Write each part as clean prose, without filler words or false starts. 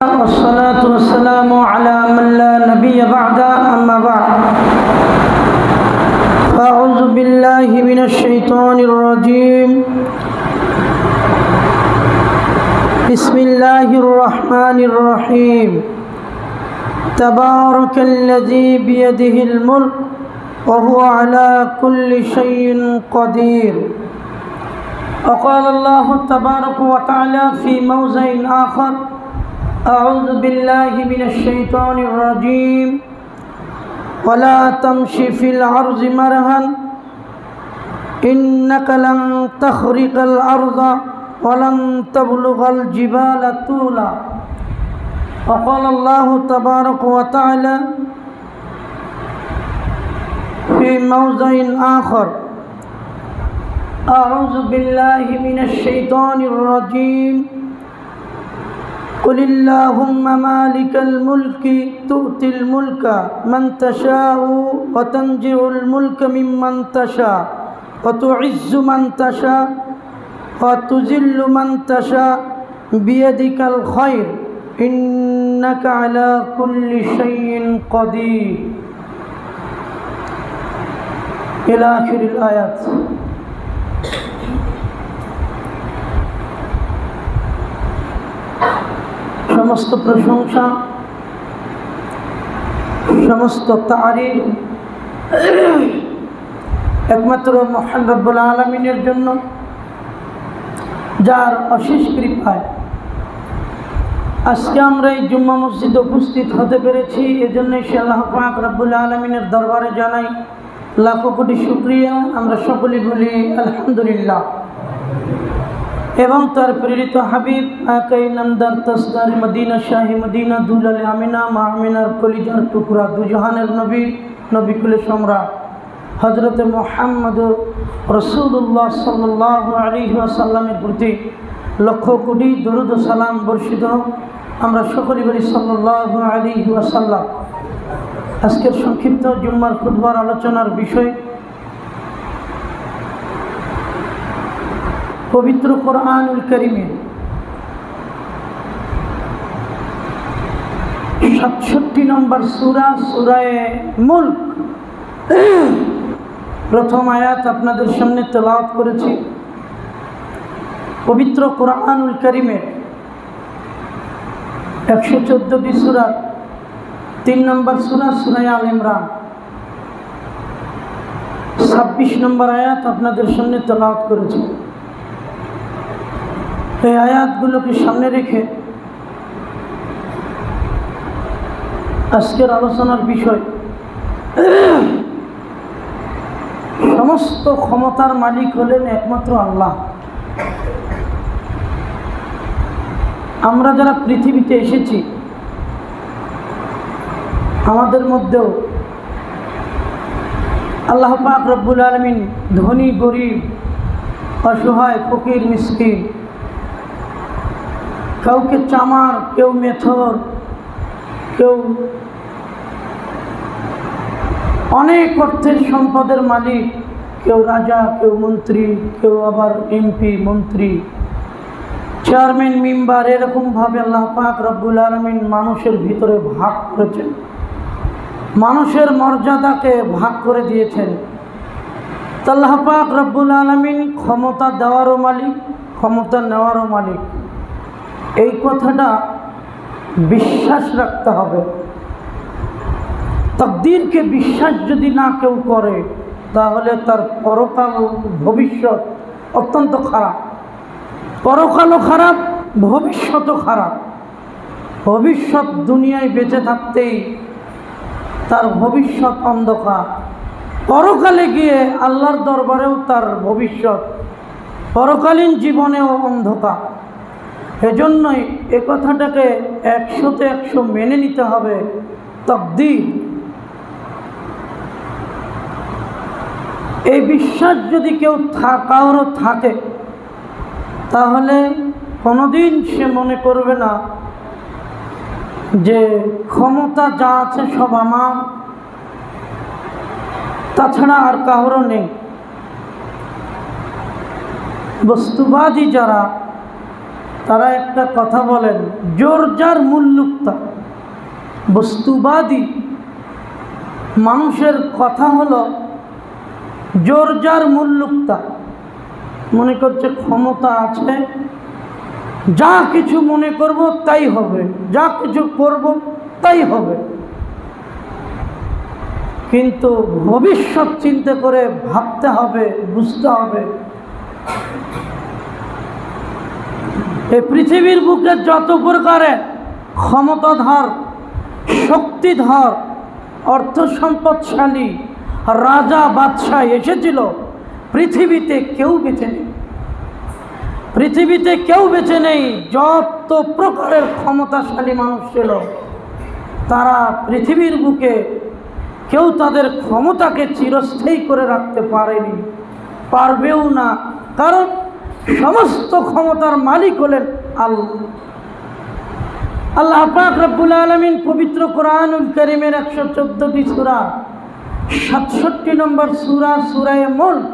والصلاة والسلام على من لا نبي بعد أما بعد فأعوذ بالله من الشيطان الرجيم بسم الله الرحمن الرحيم تبارك الذي بيده الملك وهو على كل شيء قدير وقال الله تبارك وتعالى في موضع آخر أعوذ بالله من الشيطان الرجيم ولا تمش في الأرض مرحا إنك لن تخرق الأرض ولن تبلغ الجبال طولا وقال الله تبارك وتعالى في موضع آخر أعوذ بالله من الشيطان الرجيم قل اللهم مالك الملك تؤتي الملك من تشاء وتنزع الملك ممن تشاء وتعز من تشاء وتذل من تشاء بيدك الخير إنك على كل شيء قدير إلى آخر الآيات। সমস্ত প্রশংসা সমস্ত তারিফ একমাত্র মহান রব্বুল আলামিনের জন্য, যার অশেষ কৃপায় আজকে আমরা এই জুম্মা মসজিদে উপস্থিত হতে পেরেছি। এজন্যই সে আল্লাহ পাক রব্বুল আলামিনের দরবারে জানাই লাখো কোটি শুকরিয়া। আমরা সকলেই বলি আলহামদুলিল্লাহ। এবং তার প্রেরিত হাবিব আকাই নামদার তাসদার মদিনা শাহী মদিনা দুলাল আমিনা মা আমিনার কলিজার টুকরা দুজাহানের নবী নবিকুল সম্রাট হযরত মুহাম্মদ রাসূলুল্লাহ সাল্লাল্লাহু আলাইহি ওয়াসাল্লামের প্রতি লক্ষ কোটি দরুদ ও সালাম বর্ষিত। আমরা সকলেই বলি সাল্লাল্লাহু আলাইহি ওয়াসাল্লাম। আজকের সংক্ষিপ্ত জুম্মার খুতবার আলোচনার বিষয় পবিত্র কোরআনুল কারীমের ৬৭ নম্বর সূরা সূরা মুলক প্রথম আয়াত আপনাদের সামনে তেলাওয়াত করেছি। পবিত্র কোরআনুল কারীমের ১১৪টি সূরা ৩ নম্বর সূরা সূরা আল ইমরান ২৬ নম্বর আয়াত আপনাদের সামনে তেলাওয়াত করেছি। এই আয়াতগুলোকে সামনে রেখে আজকের আলোচনার বিষয় সমস্ত ক্ষমতার মালিক হলেন একমাত্র আল্লাহ। আমরা যারা পৃথিবীতে এসেছি আমাদের মধ্যেও আল্লাহ পাক রব্বুল আলামিন ধনী গরিব অসহায় ফকির মিসকিন, কাউকে চামার, কেউ মেথর, কেউ অনেক অর্থের সম্পদের মালিক, কেউ রাজা, কেউ মন্ত্রী, কেউ আবার এমপি মন্ত্রী চেয়ারম্যান মেম্বার, এরকমভাবে আল্লাহ পাক রব্বুল আলামিন মানুষের ভিতরে ভাগ করেছেন, মানুষের মর্যাদাকে ভাগ করে দিয়েছেন। আল্লাহ পাক রব্বুল আলামিন ক্ষমতা দেওয়ারও মালিক, ক্ষমতা নেওয়ারও মালিক। এই কথাটা বিশ্বাস রাখতে হবে। তাকদীরকে বিশ্বাস যদি না কেউ করে তাহলে তার পরকাল ভবিষ্যৎ অত্যন্ত খারাপ। পরকালও খারাপ, ভবিষ্যৎও খারাপ। ভবিষ্যৎ দুনিয়ায় বেঁচে থাকতেই তার ভবিষ্যৎ অন্ধকার, পরকালে গিয়ে আল্লাহর দরবারেও তার ভবিষ্যৎ, পরকালীন জীবনেও অন্ধকার। এজন্যই এ কথাটাকে ১০০তে ১০০ মেনে নিতে হবে। তাকদীর, এই বিশ্বাস যদি কেউ কারো থাকে তাহলে কোনোদিন সে মনে করবে না যে ক্ষমতা যা আছে সব আমার, তাছাড়া আর কারো নেই। বস্তুবাদী যারা তারা একটা কথা বলেন, জোর যার মুল্লুকতা। বস্তুবাদী মানুষের কথা হলো জোর যার মুল্লুকতা। মনে করছে ক্ষমতা আছে, যা কিছু মনে করব তাই হবে, যা কিছু করব তাই হবে। কিন্তু ভবিষ্যৎ চিন্তা করে ভাবতে হবে, বুঝতে হবে এই পৃথিবীর বুকে যত প্রকারের ক্ষমতাধর, শক্তিধর, অর্থ সম্পদশালী রাজা বাদশাহ এসেছিল, পৃথিবীতে কেউ বেঁচে নেই। পৃথিবীতে কেউ বেঁচে নেই। যত প্রকারের ক্ষমতাশালী মানুষ ছিল, তারা পৃথিবীর বুকে কেউ তাদের ক্ষমতাকে চিরস্থায়ী করে রাখতে পারেনি, পারবেও না। কারণ সমস্ত ক্ষমতার মালিক হলেন আল্লাহ। আল্লাহ পাক রব্বুল আলামিন পবিত্র কোরআনুল কারীমের 114টি সূরা, 67 নম্বর সূরা সূরা মুলক,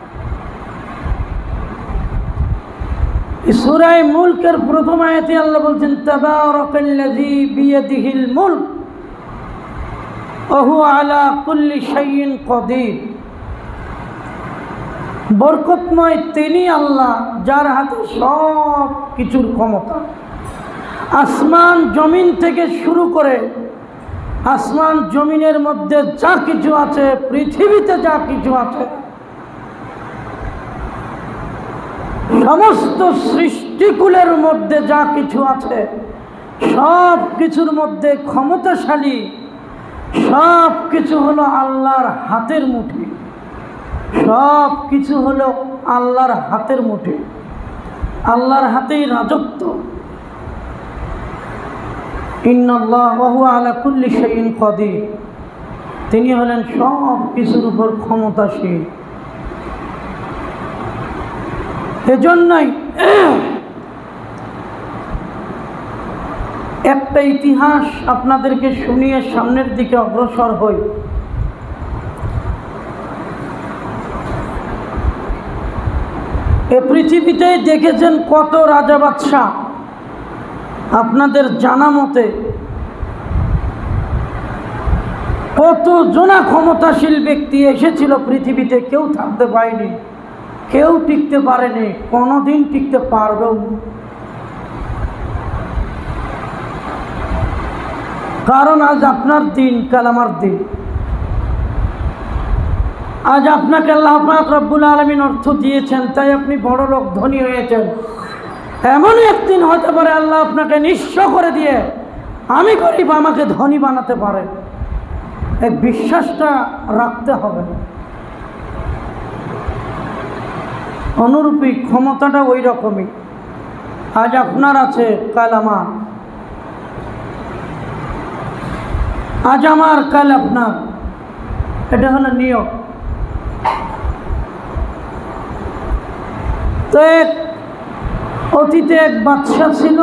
সূরা মুলকের প্রথম আয়াতে আল্লাহ বলছেন, তাবারাকাল্লাযী বিয়াদিহিল মুলক ওয়া হুয়া আলা কুল্লি শাইইন কাদির। বরকতময় তিনি আল্লাহ, যার হাতে সব কিছুর ক্ষমতা। আসমান জমিন থেকে শুরু করে, আসমান জমিনের মধ্যে যা কিছু আছে, পৃথিবীতে যা কিছু আছে, সমস্ত সৃষ্টিকুলের মধ্যে যা কিছু আছে, সব কিছুর মধ্যে ক্ষমতাশালী, সব কিছু হলো আল্লাহর হাতের মুঠি। সব কিছু হলো আল্লাহর হাতের মুঠি, আল্লাহর হাতেই রাজত্ব। ইন্নাল্লাহু ওয়া হুয়া আলা কুল্লি শাইইন কাদির। তিনি হলেন সব কিছুর উপর ক্ষমতাশীল। এজন্যই একটা ইতিহাস আপনাদেরকে শুনিয়ে সামনের দিকে অগ্রসর হই। এ পৃথিবীতে দেখেছেন কত রাজা বাদশাহ। আপনাদের জানা মতে কত জনা ক্ষমতাশীল ব্যক্তি এসেছিল পৃথিবীতে, কেউ থাকতে পারেনি, কেউ টিকতে পারেনি, কোনোদিন টিকতে পারবেও না। কারণ আজ আপনার দিন, কাল আমার দিন। আজ আপনাকে আল্লাহ পাক রব্বুল আলামিন অর্থ দিয়েছেন, তাই আপনি বড় লোক, ধনী হয়েছেন। এমন একদিন হতে পারে আল্লাহ আপনাকে নিঃস্ব করে দিয়ে আমি গরিব, আমাকে ধনী বানাতে পারে। এই বিশ্বাসটা রাখতে হবে। অনুরূপী ক্ষমতাটা ওই রকমই। আজ আপনার আছে, কাল আমার। আজ আমার, কাল আপনার। এটা হলো নিয়ম। তো অতীতে এক বাদশা ছিল,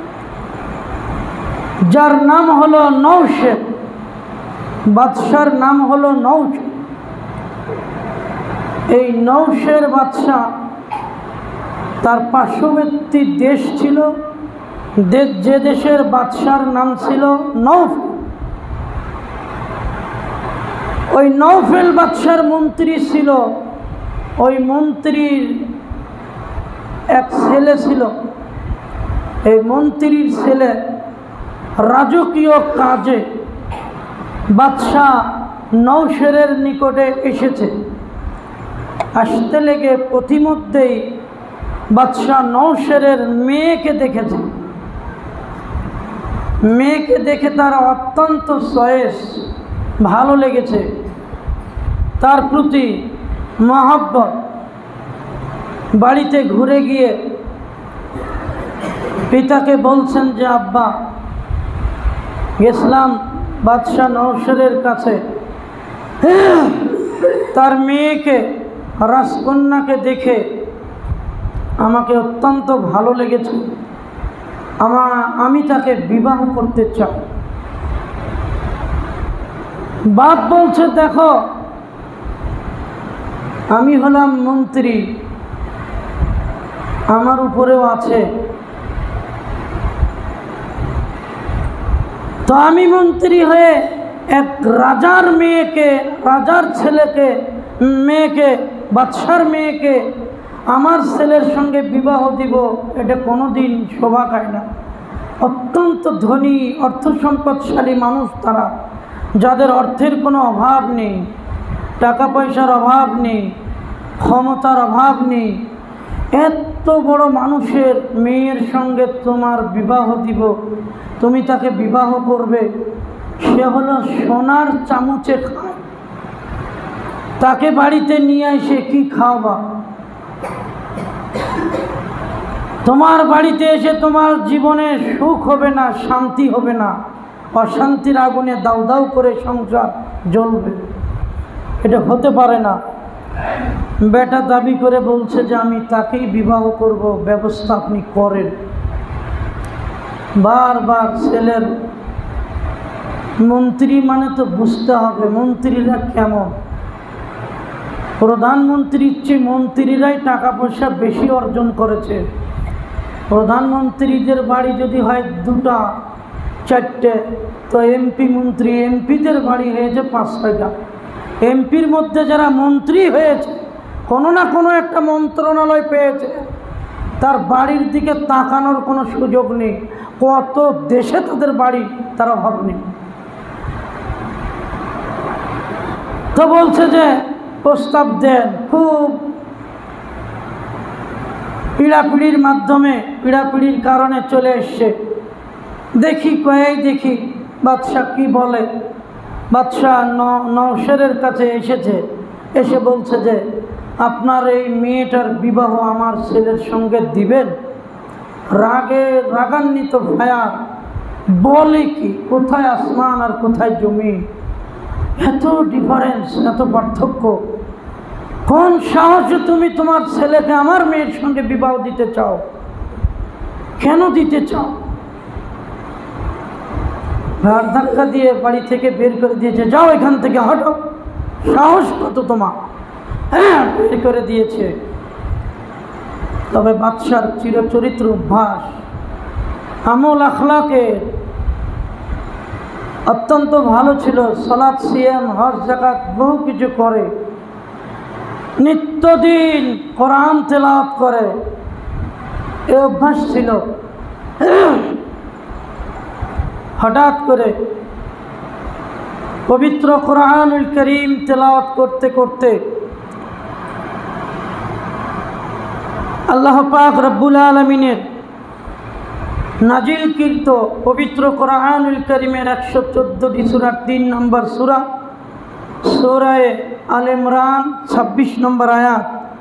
যার নাম হলো নওশের। বাদশার নাম হলো নওশের। এই নওশের বাদশা, তার পার্শ্ববর্তী দেশ ছিল, যে দেশের বাদশার নাম ছিল নওফেল। ওই নওফেল বাদশার মন্ত্রী ছিল। ওই মন্ত্রীর এক ছেলে ছিল। এই মন্ত্রীর ছেলে রাজকীয় কাজে বাদশাহ নওশেরের নিকটে এসেছে। আসতে লেগে পথিমধ্যেই বাদশাহ নওশেরের মেয়েকে দেখেছে। মেয়েকে দেখে তার অত্যন্ত চয়েস, ভালো লেগেছে, তার প্রতি মহব্বত। বাড়িতে ঘুরে গিয়ে পিতাকে বলছেন যে, আব্বা, গেছিলাম বাদশাহ নওশেরের কাছে, তার মেয়েকে, রাজকন্যাকে দেখে আমাকে অত্যন্ত ভালো লেগেছে, আমি তাকে বিবাহ করতে চাই। বাপ বলছে, দেখো, আমি হলাম মন্ত্রী, আমার উপরেও আছে তো আমি মন্ত্রী হয়ে এক রাজার মেয়েকে, রাজার ছেলেকে, মেয়েকে, বাদশার মেয়েকে আমার ছেলের সঙ্গে বিবাহ দিব, এটা কোনোদিন শোভা পায় না। অত্যন্ত ধনী অর্থ সম্পদশালী মানুষ তারা, যাদের অর্থের কোনো অভাব নেই, টাকা পয়সার অভাব নেই, ক্ষমতার অভাব নেই। এত বড় মানুষের মেয়ের সঙ্গে তোমার বিবাহ দিব, তুমি তাকে বিবাহ করবে? সে হলো সোনার চামচে খায়, তাকে বাড়িতে নিয়ে এসে কি খাওয়াবা? তোমার বাড়িতে এসে তোমার জীবনে সুখ হবে না, শান্তি হবে না, অশান্তির আগুনে দাউ দাউ করে সংসার জ্বলবে। এটা হতে পারে না। বেটা দাবি করে বলছে যে আমি তাকেই বিবাহ করব, ব্যবস্থা আপনি করেন। বারবার ছেলের, মন্ত্রী মানে তো বুঝতে হবে মন্ত্রীরা কেমন। প্রধানমন্ত্রীর চেয়ে মন্ত্রীরাই টাকা পয়সা বেশি অর্জন করেছে। প্রধানমন্ত্রীদের বাড়ি যদি হয় 2টা 4টে, তো এমপি মন্ত্রী, এমপিদের বাড়ি হয়েছে 5-6টা। এমপির মধ্যে যারা মন্ত্রী হয়েছে, কোনো না কোনো একটা মন্ত্রণালয় পেয়েছে, তার বাড়ির দিকে তাকানোর কোনো সুযোগ নেই। কত দেশে তাদের বাড়ি, তার অভাব নেই। তো বলছে যে প্রস্তাব দেন, খুব পীড়াপিড়ির মাধ্যমে, পীড়াপিড়ির কারণে চলে এসছে। দেখি দেখি বাদশাহ কি বলে। বাদশাহ নওশেরের কাছে এসেছে, এসে বলছে যে আপনার এই মেয়েটার বিবাহ আমার ছেলের সঙ্গে দিবেন? রাগান্বিত ফায়ার বলে কি, কোথায় আসমান আর কোথায় জমিন, এত ডিফারেন্স, এত পার্থক্য। কোন সাহসে তুমি তোমার ছেলেকে আমার মেয়ের সঙ্গে বিবাহ দিতে চাও? কেন দিতে চাও? ঘাড় ধাক্কা দিয়ে বাড়ি থেকে বের করে দিয়েছে, যাও এখান থেকে, হটো, সাহস কত তোমার? হ্যাঁ, বের করে দিয়েছে। তবে বাদশার চিরচরিত্র অভ্যাস, আমল আখলাকে অত্যন্ত ভালো ছিল। সালাত, সিয়াম, হজ, যাকাত বহু কিছু করে, নিত্যদিন কোরআন তেলাওয়াত করে, এ অভ্যাস ছিল। হঠাৎ করে পবিত্র কোরআনুল কারীম তেলাওয়াত করতে করতে আল্লাহ পাক রব্বুল আলামিনের নাজিলকৃত পবিত্র কোরআনুল কারীমের 114টি সূরার 3 নম্বর সূরা, সূরা আলে ইমরান 26 নম্বর আয়াত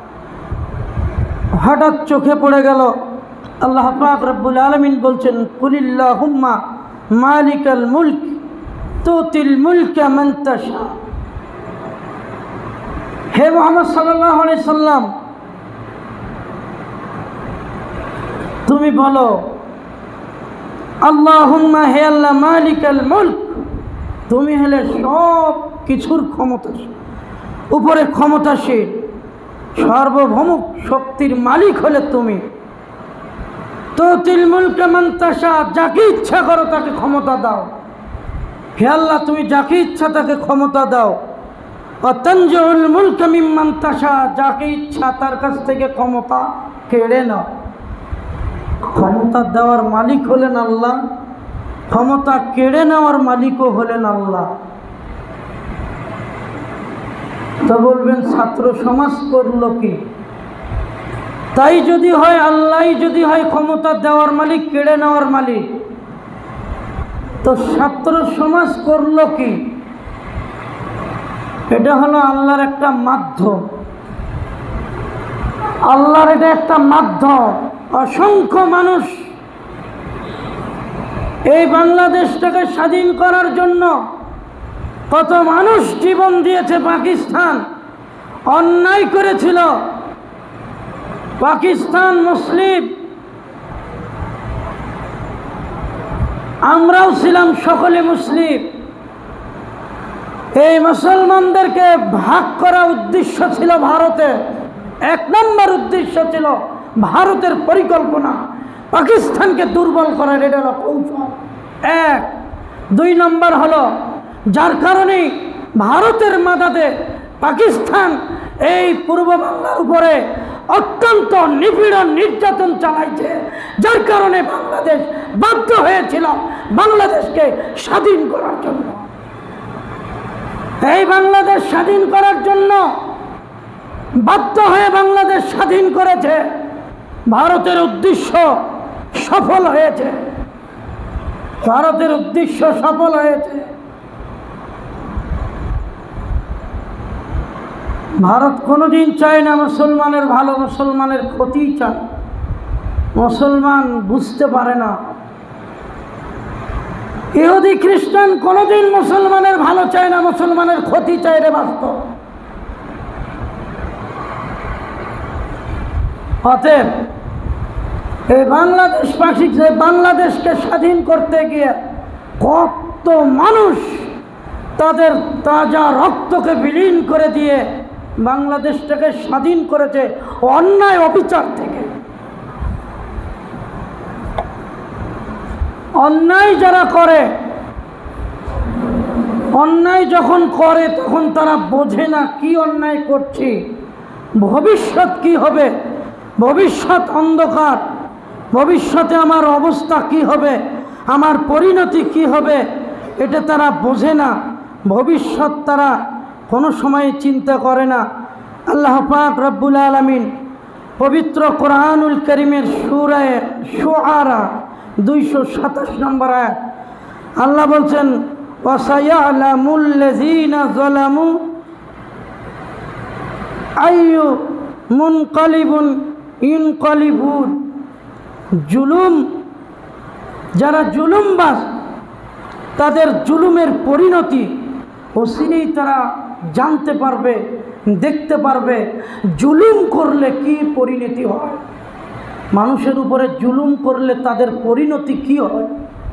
হঠাৎ চোখে পড়ে গেল। আল্লাহ পাক রব্বুল আলামিন বলছেন, কুলিল্লাহুম্মা মালিকাল মুলক তুতিল মুলকা মান তাশা। হে মুহাম্মদ সাল্লাল্লাহু আলাইহি সাল্লাম, তুমি বলো, আল্লাহুম্মা, হে আল্লাহ, মালিকাল মুলক, তুমি হলে সব কিছুর ক্ষমতাশীল, উপরে ক্ষমতাশীল, সার্বভৌম শক্তির মালিক হলে তুমি। তুতিল মুলকা মান তাশা, যাকে ইচ্ছা করো তাকে ক্ষমতা দাও। হে আল্লাহ, তুমি যাকে ইচ্ছা তাকে ক্ষমতা দাও। তানজিউল মুলকা মিম্মান তাশা, যাকে ইচ্ছা তার কাছ থেকে ক্ষমতা কেড়ে নাও। ক্ষমতা দেওয়ার মালিক হলেন আল্লাহ, ক্ষমতা কেড়ে নেওয়ার মালিকও হলেন আল্লাহ। তো বলবেন ছাত্র সমাজ করলো কি? তাই যদি হয়, আল্লাহ যদি হয় ক্ষমতা দেওয়ার মালিক, কেড়ে নেওয়ার মালিক, তো ছাত্র সমাজ করলো কি? এটা হলো আল্লাহর একটা মাধ্যম। আল্লাহর এটা একটা মাধ্যম। অসংখ্য মানুষ এই বাংলাদেশটাকে স্বাধীন করার জন্য কত মানুষ জীবন দিয়েছে। পাকিস্তান অন্যায় করেছিল, পাকিস্তান মুসলিম, আমরাও ছিলাম সকলে মুসলিম। এই মুসলমানদেরকে ভাগ করা উদ্দেশ্য ছিল ভারতের, 1 নম্বর উদ্দেশ্য ছিল ভারতের পরিকল্পনা, পাকিস্তানকে দুর্বল করার। এটা হলো কৌশল 1। দুই নম্বর হলো যার কারণে ভারতের মাদাদে পাকিস্তান এই পূর্ব বাংলার উপরে অত্যন্ত নিপীড়ন নির্যাতন চালাইছে, যার কারণে বাংলাদেশ বাধ্য হয়েছিল বাংলাদেশকে স্বাধীন করার জন্য। এই বাংলাদেশ স্বাধীন করার জন্য বাধ্য হয়ে বাংলাদেশ স্বাধীন করেছে। ভারতের উদ্দেশ্য সফল হয়েছে, ভারতের উদ্দেশ্য সফল হয়েছে। ভারত কোনোদিন চায় না মুসলমানের ভালো, মুসলমানের ক্ষতি চায়। মুসলমান বুঝতে পারে না। ইহুদি খ্রিস্টান কোনোদিন মুসলমানের ভালো চায় না, মুসলমানের ক্ষতি চায় রে বাস্তব। অতএব এই বাংলাদেশকে স্বাধীন করতে গিয়ে কত মানুষ তাদের তাজা রক্তকে বিলীন করে দিয়ে বাংলাদেশটাকে স্বাধীন করেছে অন্যায় অবিচার থেকে। অন্যায় যারা করে, অন্যায় যখন করে তখন তারা বোঝে না কি অন্যায় করছি, ভবিষ্যৎ কি হবে, ভবিষ্যৎ অন্ধকার, ভবিষ্যতে আমার অবস্থা কি হবে, আমার পরিণতি কি হবে, এটা তারা বোঝে না। ভবিষ্যৎ তারা কোনো সময় চিন্তা করে না। আল্লাহ পাক রব্বুল আলামিন পবিত্র কোরআনুল কারীমের সূরা শুআরা 227 নম্বর আয়াত আল্লাহ বলছেন, ওয়াসায়ালামুল্লাযীনা যালামু আইয়ু মুনকালিবুন ইনকালিবুন। জুলুম, যারা জুলুমবাজ তাদের জুলুমের পরিণতি অচিরেই তারা জানতে পারবে, দেখতে পারবে জুলুম করলে কি পরিণতি হয়, মানুষের উপরে জুলুম করলে তাদের পরিণতি কি হয়।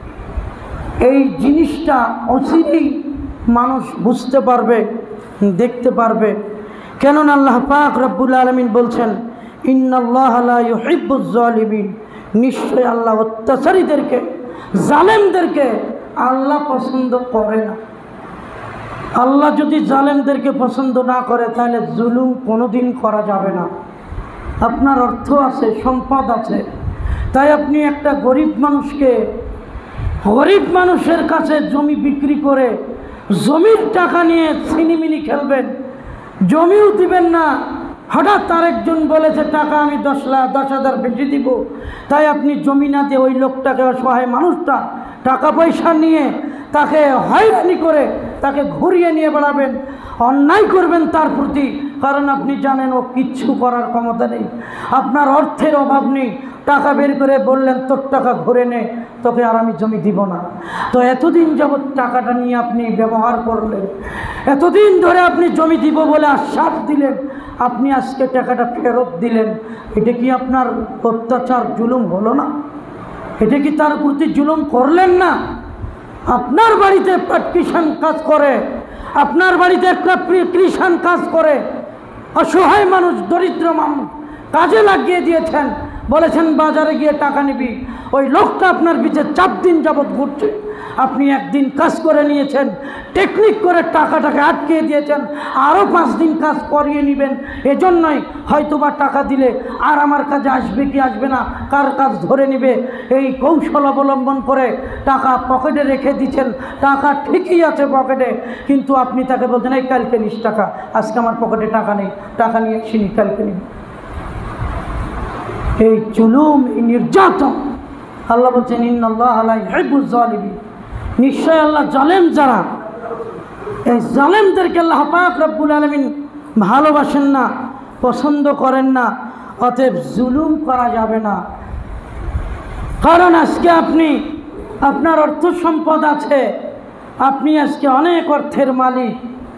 এই জিনিসটা অচিরেই মানুষ বুঝতে পারবে, দেখতে পারবে। কেননা আল্লাহ পাক রব্বুল আলামিন বলছেন, ইন্নাল্লাহা লা ইউহিব্বুজ জালিমিন, নিশ্চয় আল্লাহ অত্যাচারীদেরকে, জালেমদেরকে আল্লাহ পছন্দ করে না। আল্লাহ যদি জালেমদেরকে পছন্দ না করে তাহলে জুলুম কোনোদিন করা যাবে না। আপনার অর্থ আছে, সম্পদ আছে, তাই আপনি একটা গরিব মানুষকে, গরিব মানুষের কাছে জমি বিক্রি করে জমির টাকা নিয়ে ছিনিমিনি খেলবেন, জমিও দিবেন না। হঠাৎ আরেকজন বলেছে টাকা আমি 10,000 বেশি দিব, তাই আপনি জমি না দিয়ে ওই লোকটাকে, অসহায় মানুষটা টাকা পয়সা নিয়ে তাকে হয়রানি করে তাকে ঘুরিয়ে নিয়ে বেড়াবেন, অন্যায় করবেন তার প্রতি, কারণ আপনি জানেন ও কিচ্ছু করার ক্ষমতা নেই, আপনার অর্থের অভাব নেই। টাকা বের করে বললেন তোর টাকা ঘুরে নে, তোকে আর আমি জমি দিব না। তো এতদিন যাবৎ টাকাটা নিয়ে আপনি ব্যবহার করলেন, এতদিন ধরে আপনি জমি দিব বলে আশ্বাস দিলেন, আপনি আজকে টাকাটা ফেরত দিলেন, এটা কি আপনার অত্যাচার, জুলুম হলো না? এটা কি তার প্রতি জুলুম করলেন না? আপনার বাড়িতে কৃষাণ কাজ করে, আপনার বাড়িতে একটা কৃষাণ কাজ করে, অসহায় মানুষ, দরিদ্র মানুষ কাজে লাগিয়ে দিয়েছেন, বলেছেন বাজারে গিয়ে টাকা নিবি, ওই লোকটা আপনার পিছে 4 দিন যাবৎ ঘুরছে, আপনি একদিন কাজ করে নিয়েছেন, টেকনিক করে টাকাটাকে আটকে দিয়েছেন, আরও 5 দিন কাজ করিয়ে নেবেন। এজন্যই হয়তোবা টাকা দিলে আর আমার কাজে আসবে কি আসবে না, কার কাজ ধরে নেবে, এই কৌশল অবলম্বন করে টাকা পকেটে রেখে দিচ্ছেন। টাকা ঠিকই আছে পকেটে, কিন্তু আপনি তাকে বলছেন এই কালকে নিস টাকা, আজকে আমার পকেটে টাকা নেই, টাকা নিয়ে এসিনি, কালকে নিবি। এই জুলুম, এই নির্যাতন, আল্লাহ বলছেন ইন্নাল্লাহা লা ইউহিব্বুজ জালিমিন, নিশ্চয় আল্লাহ জালেম যারা, এই জালেমদেরকে আল্লাহ পাক রব্বুল আলামিন ভালোবাসেন না, পছন্দ করেন না। অতএব জুলুম করা যাবে না। কারণ আজকে আপনি, আপনার অর্থ সম্পদ আছে, আপনি আজকে অনেক অর্থের মালিক,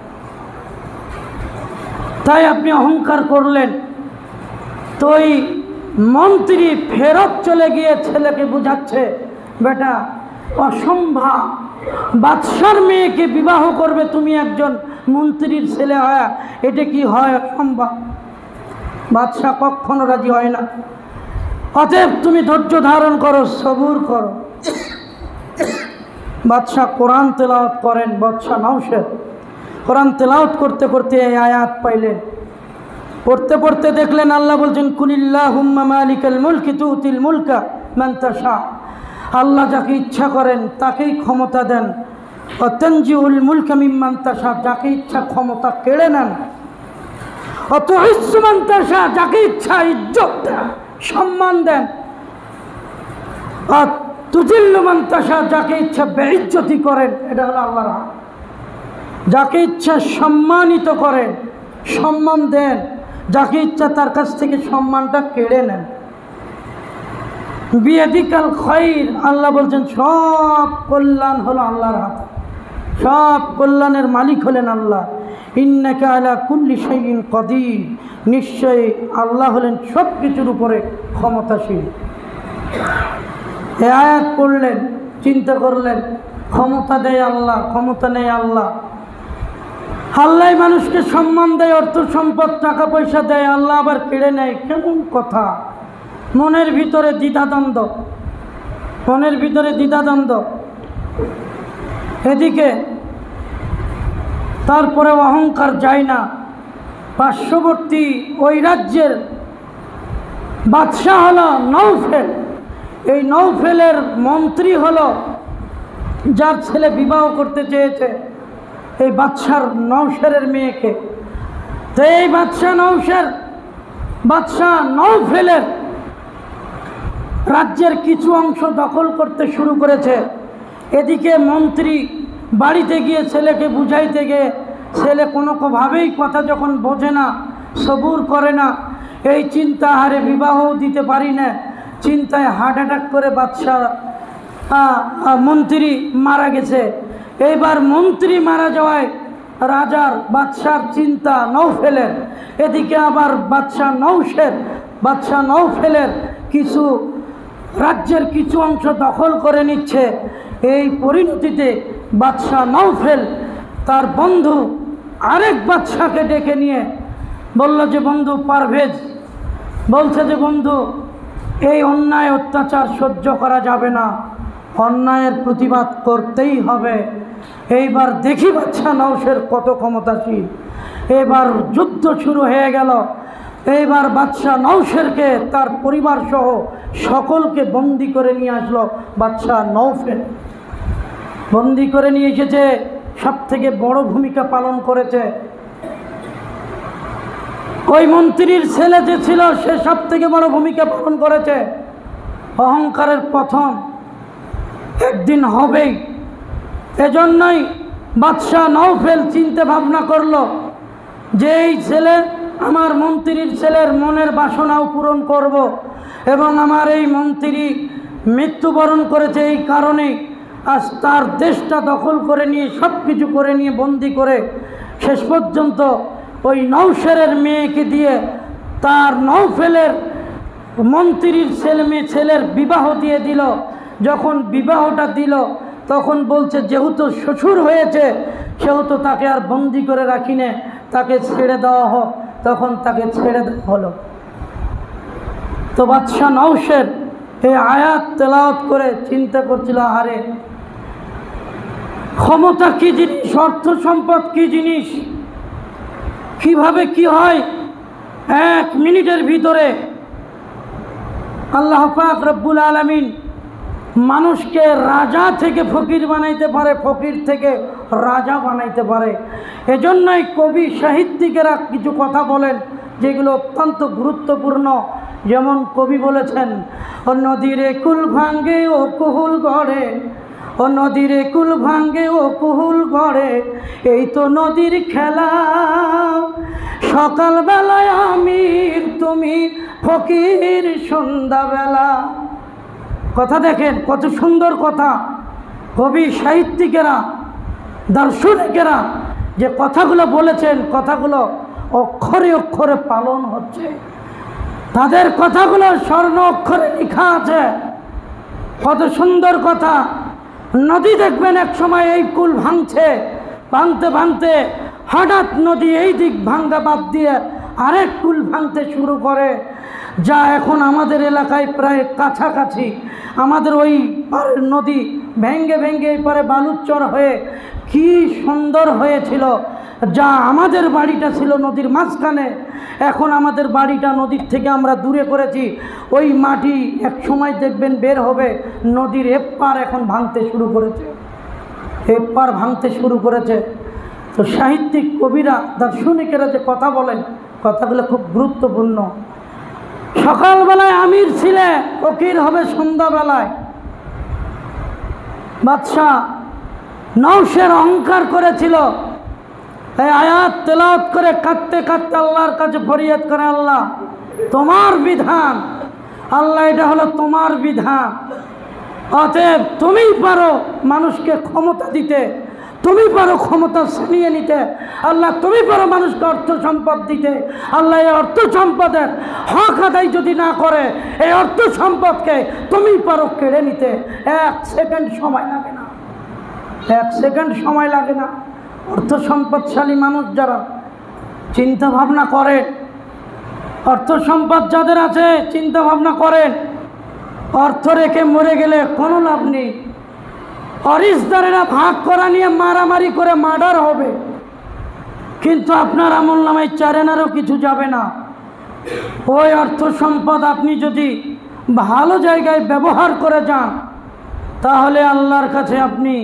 তাই আপনি অহংকার করলেন। তো এই মন্ত্রী ফেরত চলে গিয়ে ছেলেকে বুঝাচ্ছে, বেটা অসম্ভব, বাদশার মেয়েকে বিবাহ করবে তুমি একজন মন্ত্রীর ছেলে হয়, এটা কি হয়? অসম্ভব, বাদশা কখনো রাজি হয় না। অতএব তুমি ধৈর্য ধারণ করো, সবুর করো, বাদশাহ কোরআন তেলাওয়াত করেন। বাদশাহ নওশের কোরআন তেলাওয়াত করতে করতে এই আয়াত পাইলেন। পড়তে পড়তে দেখলেন আল্লাহ বলছেন, কুলিল্লাহুম্মা মালিকাল মুলকি তুতিল মুলকা মান তাশা। আল্লাহ যাকে ইচ্ছা করেন তাকেই ক্ষমতা দেন। ওয়া তানজিউল মুলকা মিম্মান তাশা, যাকে ইচ্ছা ক্ষমতা কেড়ে নেন। ওয়া তুইজ্জু মান তাশা, যাকে ইচ্ছা ইজ্জত দেন, সম্মান দেন। আর তুজিল্লু মান তাশা, যাকে ইচ্ছা বেইজ্জতি করেন। এটা হলো আল্লাহর হাত। যাকে ইচ্ছা সম্মানিত করেন, সম্মান দেন, যাকে ইচ্ছা তার কাছ থেকে সম্মানটা কেড়ে নেন। বিয়াদিকাল খায়র, আল্লাহ বলছেন সব কল্যাণ হলো আল্লাহর হাতে, সব কল্যাণের মালিক হলেন আল্লাহ। ইন্নাকা আলা কুল্লি শাইইন কাদির, নিশ্চয়ই আল্লাহ হলেন সব কিছুর উপরে ক্ষমতাশীল। এই আয়াত পড়লেন, চিন্তা করলেন, ক্ষমতা দেয় আল্লাহ, ক্ষমতা নেই আল্লাহ। আল্লাহ মানুষকে সম্মান দেয়, অর্থ সম্পদ টাকা পয়সা দেয়, আল্লাহ আবার কেড়ে নেয়। কেমন কথা! মনের ভিতরে দ্বিধাদ্বন্দ্ব, মনের ভিতরে দ্বিধাদ্বন্দ্ব। এদিকে তারপরে অহংকার যায় না। পার্শ্ববর্তী ওই রাজ্যের বাদশাহ হলো নওফেল। এই নওফেলের মন্ত্রী হলো যার ছেলে বিবাহ করতে চেয়েছে এই বাদশার নওশেরের মেয়েকে। তো এই বাদশাহ নওফেলের রাজ্যের কিছু অংশ দখল করতে শুরু করেছে। এদিকে মন্ত্রী বাড়িতে গিয়ে ছেলেকে বুঝাইতে গিয়ে ছেলে কোনোভাবেই কথা যখন বোঝে না, সবুর করে না, এই চিন্তা হারে বিবাহও দিতে পারি না, চিন্তায় হার্ট অ্যাটাক করে মন্ত্রী মারা গেছে। এইবার মন্ত্রী মারা যাওয়ায় বাদশার চিন্তা নওফেলের। এদিকে আবার বাদশাহ নওফেলের কিছু রাজ্যের কিছু অংশ দখল করে নিচ্ছে। এই পরিণতিতে বাদশাহ নওফেল তার বন্ধু আরেক বাদশাকে ডেকে নিয়ে বলল যে, বন্ধু পারভেজ বলছে যে, বন্ধু এই অন্যায় অত্যাচার সহ্য করা যাবে না, অন্যায়ের প্রতিবাদ করতেই হবে। এইবার দেখি বাদশাহ নওশের কত ক্ষমতাশীল। এবার যুদ্ধ শুরু হয়ে গেল। এইবার বাদশাহ নওশেরকে তার পরিবার সহ সকলকে বন্দি করে নিয়ে আসলো বাদশাহ নওফেল। বন্দি করে নিয়ে এসেছে। সব থেকে বড় ভূমিকা পালন করেছে ওই মন্ত্রীর ছেলে যে ছিল, সে সব থেকে বড় ভূমিকা পালন করেছে। অহংকারের প্রথম একদিন হবেই। এজন্যই বাদশাহ নওফেল চিন্তা ভাবনা করলো যে এই ছেলে, আমার মন্ত্রীর ছেলের মনের বাসনাও পূরণ করব। এবং আমার এই মন্ত্রী মৃত্যুবরণ করেছে এই কারণেই আজ তার দেশটা দখল করে নিয়ে সব কিছু করে নিয়ে বন্দি করে শেষ পর্যন্ত ওই নওশেরের মেয়েকে দিয়ে তার নওফেলের মন্ত্রীর ছেলের বিবাহ দিয়ে দিল। যখন বিবাহটা দিল তখন বলছে যেহেতু শ্বশুর হয়েছে সেহেতু তাকে আর বন্দি করে রাখি না, তাকে ছেড়ে দেওয়া হোক। তখন তাকে ছেড়ে দেওয়া হলো। তো বাদশাহ নওশের এই আয়াত তেলাওয়াত করে চিন্তা করছিল, আরে ক্ষমতা কি জিনিস, অর্থ সম্পদ কি জিনিস, কিভাবে কি হয়। 1 মিনিটের ভিতরে আল্লাহ পাক রব্বুল আলামিন মানুষকে রাজা থেকে ফকির বানাইতে পারে, ফকির থেকে রাজা বানাইতে পারে। এজন্যই কবি সাহিত্যিকেরা কিছু কথা বলেন যেগুলো অত্যন্ত গুরুত্বপূর্ণ। যেমন কবি বলেছেন, ও নদীরে কুল ভাঙ্গে ও কুহুল গড়ে, ও নদীরে কুল ভাঙ্গে ও কুহুল গড়ে, এই তো নদীর খেলা। সকালবেলায় আমির তুমি ফকির সন্ধ্যাবেলা। কথা দেখেন কত সুন্দর কথা। কবি সাহিত্যিকেরা, দার্শনিকেরা যে কথাগুলো বলেছেন, কথাগুলো অক্ষরে অক্ষরে পালন হচ্ছে। তাদের কথাগুলো স্বর্ণ অক্ষরে লেখা আছে। কত সুন্দর কথা। নদী দেখবেন এক সময় এই কুল ভাঙছে, ভাঙতে ভাঙতে হঠাৎ নদী এই দিক ভাঙ্গা বাদ দিয়ে আরেক কুল ভাঙতে শুরু করে, যা এখন আমাদের এলাকায় প্রায় কাছাকাছি। আমাদের ওই পারের নদী ভেঙ্গে ভেঙ্গে এপারে বালুচর হয়ে কি সুন্দর হয়েছিল। যা আমাদের বাড়িটা ছিল নদীর মাঝখানে, এখন আমাদের বাড়িটা নদীর থেকে আমরা দূরে করেছি। ওই মাটি এক সময় দেখবেন বের হবে, নদীর এপার এখন ভাঙতে শুরু করেছে, এপার ভাঙতে শুরু করেছে। তো সাহিত্যিক, কবিরা, দার্শনিকেরা যে কথা বলেন, কথাগুলো খুব গুরুত্বপূর্ণ। সকালবেলায় আমির ছিলে, ফকির হবে সন্ধ্যাবেলায়। বাদশাহ নওশের অহংকার করেছিল, এই আয়াত তেলাওয়াত করে কাঁদতে কাঁদতে আল্লাহর কাছে ফরিয়াদ করে, আল্লাহ তোমার বিধান, আল্লাহ এটা হলো তোমার বিধান, অতএব তুমিই পারো মানুষকে ক্ষমতা দিতে, তুমি পারো ক্ষমতা ছিনিয়ে নিতে, আল্লাহ তুমি পারো মানুষকে অর্থ সম্পদ দিতে। আল্লাহ এই অর্থ সম্পদের হক আদায় যদি না করে, এই অর্থ সম্পদকে তুমি পারো কেড়ে নিতে। 1 সেকেন্ড সময় লাগে না, 1 সেকেন্ড সময় লাগে না। অর্থ সম্পদশালী মানুষ যারা চিন্তা ভাবনা করেন, অর্থ সম্পদ যাদের আছে চিন্তা ভাবনা করেন, অর্থ রেখে মরে গেলে কোনো লাভ নেই। অরিসদারেরা ভাগ করা নিয়ে মারামারি করে মার্ডার হবে, কিন্তু আপনার আমল নামায় চারেনারও কিছু যাবে না। ওই অর্থ সম্পদ আপনি যদি ভালো জায়গায় ব্যবহার করে যান, তাহলে আল্লাহর কাছে আপনি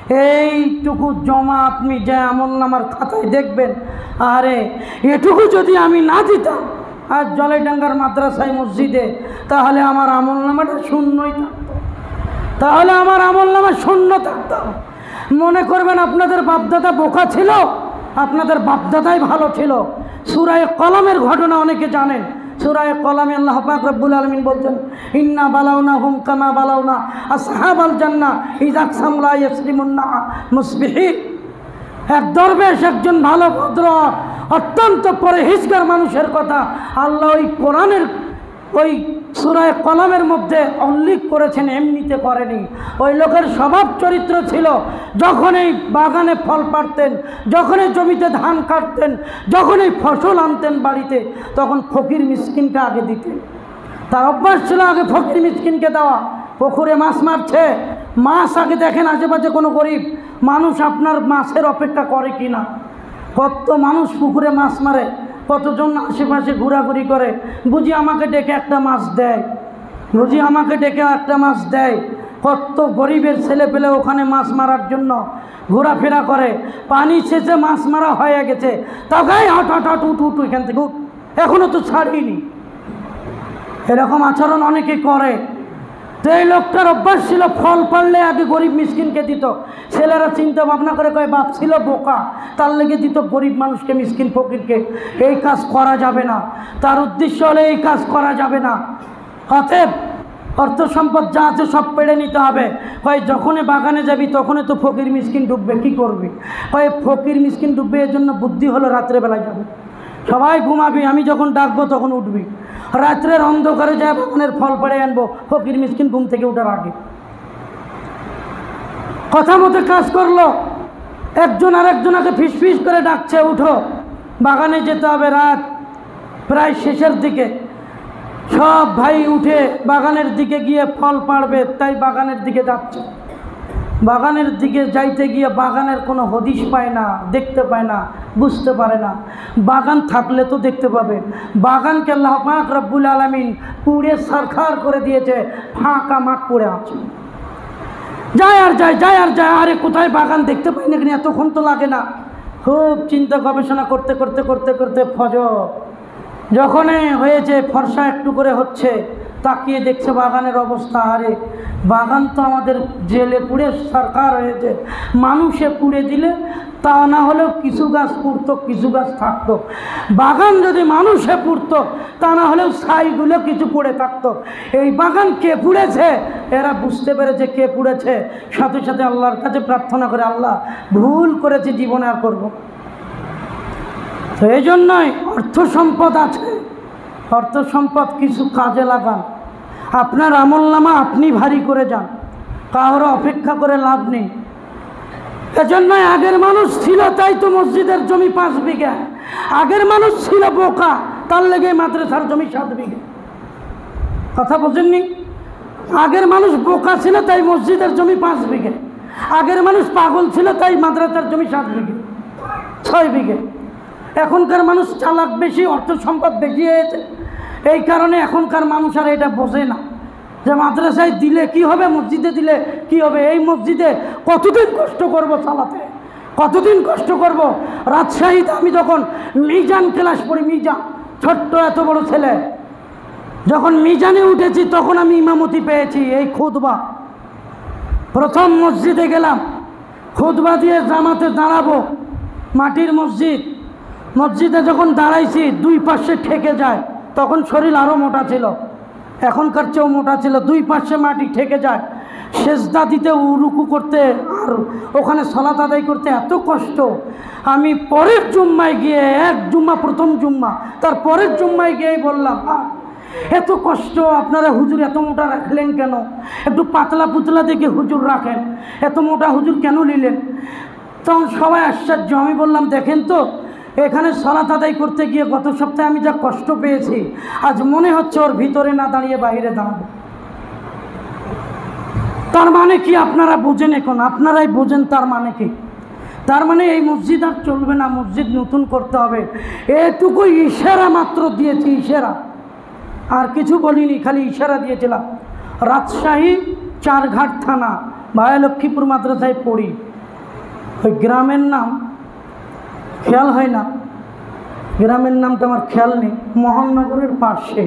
এইটুকু জমা আপনি যে আমল নামার খাতায় দেখবেন, আরে এটুকু যদি আমি না দিতাম আর জলেডাঙ্গার মাদ্রাসায় মসজিদে, তাহলে আমার আমল নামাটা শূন্যই থাকতো, তাহলে আমার আমল নামা শূন্য থাকতো। মনে করবেন আপনাদের বাপদাদা বোকা ছিল, আপনাদের বাপদাদাই ভালো ছিল। সূরা কলমের ঘটনা অনেকে জানেন। সূরা কলমে আল্লাহ পাক রব্বুল আলামিন বলছেন, ইন্না বালাউনাহুম কামা বালাউনা আসহাবাল জান্নাহ ইযা আকসামু লা ইয়াসলিমুন্না মুসবিহিন। এক দরবেশ, একজন ভালো ভদ্র অত্যন্ত পরহেজগার মানুষের কথা আল্লাহ ওই কোরআনের ওই সূরা কলমের মধ্যে উল্লেখ করেছেন, এমনিতে করেনি। ওই লোকের স্বভাব চরিত্র ছিল, যখনই বাগানে ফল পাড়তেন, যখনই জমিতে ধান কাটতেন, যখনই ফসল আনতেন বাড়িতে, তখন ফকির মিসকিনকে আগে দিতেন। তার অভ্যাস ছিল আগে ফকির মিসকিনকে দেওয়া। পুকুরে মাছ মারছে, মাছ আগে দেখেন আশেপাশে কোনো গরিব মানুষ আপনার মাছের অপেক্ষা করে কি না। কত মানুষ পুকুরে মাছ মারে, কতজন আশেপাশে ঘোরাঘুরি করে, বুঝি আমাকে ডেকে একটা মাছ দেয়, বুঝি আমাকে ডেকে একটা মাছ দেয়। কত গরিবের ছেলে পেলে ওখানে মাছ মারার জন্য ঘোরাফেরা করে। পানি শেষে মাছ মারা হয়ে গেছে, তাও গায়ে হট হট হট উঠ উঠ এখান থেকে উঠ, এখনও তো ছাড়িনি। এরকম আচরণ অনেকে করে। তো এই লোকটার অভ্যাস ছিল ফল পারলে আগে গরিব মিসকিনকে দিত। ছেলেরা চিন্তা ভাবনা করে কয় বাপ ছিল বোকা, তার লেগে দিত গরিব মানুষকে, মিসকিন ফকিরকে। এই কাজ করা যাবে না, তার উদ্দেশ্য হলে এই কাজ করা যাবে না। অতএব অর্থ সম্পদ যা আছে সব পেড়ে নিতে হবে। কয় যখনই বাগানে যাবি তখনই তো ফকির মিসকিন ডুববে, কী করবি? কয় ফকির মিসকিন ডুববে, এর জন্য বুদ্ধি হলো রাত্রেবেলায় যাবে, সবাই ঘুমাবি, আমি যখন ডাকবো তখন উঠবি। রাত্রের অন্ধকারে যায় বাগানের ফল পেড়ে আনবো, ফকির মিসকিন ঘুম থেকে উঠার আগে। কথা মতো কাজ করলো। একজন আরেকজনকে ফিস ফিস করে ডাকছে, উঠো, বাগানে যেতে হবে। রাত প্রায় শেষের দিকে, সব ভাই উঠে বাগানের দিকে গিয়ে ফল পাড়বে, তাই বাগানের দিকে যাচ্ছে। বাগানের দিকে যাইতে গিয়ে বাগানের কোনো হদিশ পায় না, দেখতে পায় না, বুঝতে পারে না। বাগান থাকলে তো দেখতে পাবে। বাগানকে আল্লাহ পাক রব্বুল আলামিন পুড়ে সারখার করে দিয়েছে, ফাঁকা মাঠ পড়ে আছে। যায় আর যায়, যায় আর যায়, আরে কোথায় বাগান দেখতে পাই না, কিন্তু এতক্ষণ তো লাগে না। খুব চিন্তা গবেষণা করতে করতে করতে করতে ফজর যখনই হয়েছে, ফর্সা একটু করে হচ্ছে, তাকিয়ে দেখছে বাগানের অবস্থা। আরে বাগান তো আমাদের জেলে পুড়ে সরকার হয়েছে, মানুষে পুড়ে দিলে তা না হলেও কিছু গাছ পুড়তো, কিছু গাছ থাকতো। বাগান যদি মানুষে পুড়তো, তা না হলেও ছাইগুলো কিছু পড়ে থাকতো। এই বাগান কে পুড়েছে, এরা বুঝতে পেরেছে কে পুড়েছে। সাথে সাথে আল্লাহর কাছে প্রার্থনা করে, আল্লাহ ভুল করেছি, জীবনে আর করবো। তো এই জন্যই অর্থ সম্পদ আছে, অর্থ সম্পদ কিছু কাজে লাগান। আপনার আমলনামা আপনি ভারী করে যান, কারো অপেক্ষা করে লাভ নেই। এজন্যই আগের মানুষ ছিল, তাই তো মসজিদের জমি 5 বিঘা। আগের মানুষ ছিল বোকা, তার লেগে মাদ্রাসার জমি 7 বিঘা। কথা বোঝেননি? আগের মানুষ বোকা ছিল তাই মসজিদের জমি 5 বিঘে, আগের মানুষ পাগল ছিল তাই মাদ্রাসার জমি 7 বিঘে 6 বিঘে। এখনকার মানুষ চালাক বেশি, অর্থ সম্পদ বেশি হয়েছে, এই কারণে এখনকার মানুষ আর এটা বোঝে না যে মাদ্রাসায় দিলে কি হবে, মসজিদে দিলে কি হবে। এই মসজিদে কতদিন কষ্ট করব চালাতে, কতদিন কষ্ট করব। রাজশাহীতে আমি যখন মিজান ক্লাস পড়ি, মিজান ছোট্ট এত বড় ছেলে, যখন মিজানে উঠেছি তখন আমি ইমামতি পেয়েছি। এই খুতবা প্রথম মসজিদে গেলাম, খুতবা দিয়ে জামাতে দাঁড়াবো, মাটির মসজিদ, মসজিদে যখন দাঁড়াইছি 2 পাশে ঠেকে যায়, তখন শরীর আরও মোটা ছিল, এখনকার চেয়েও মোটা ছিল, 2 পাশে মাটি ঠেকে যায়, সেজদা দিতে রুকু করতে আর ওখানে সালাত আদায় করতে এত কষ্ট। আমি পরের জুম্মায় গিয়ে, এক জুম্মা প্রথম জুম্মা, তার পরের জুম্মায় গিয়েই বললাম, এত কষ্ট আপনারা হুজুর এত মোটা রাখলেন কেন? একটু পাতলা পুতলা দেখে হুজুর রাখেন, এত মোটা হুজুর কেন নিলেন? তখন সবাই আশ্চর্য। আমি বললাম, দেখেন তো এখানে সালাত আদায় করতে গিয়ে গত সপ্তাহে আমি যা কষ্ট পেয়েছি, আজ মনে হচ্ছে ওর ভিতরে না দাঁড়িয়ে বাইরে দাঁড়াবো। তার মানে কি আপনারা বোঝেন, এখন আপনারাই বোঝেন তার মানে কি। তার মানে এই মসজিদ আর চলবে না, মসজিদ নতুন করতে হবে। এটুকু ইশারা মাত্র দিয়েছি, ইশারা, আর কিছু বলিনি, খালি ইশারা দিয়েছিলাম। রাজশাহী চারঘাট থানা, ভায়ালক্ষ্মীপুর মাদ্রাসায় পড়ি। ওই গ্রামের নাম খেয়াল হয় না, গ্রামের নামটা আমার খেয়াল নেই, মোহননগরের পাশে।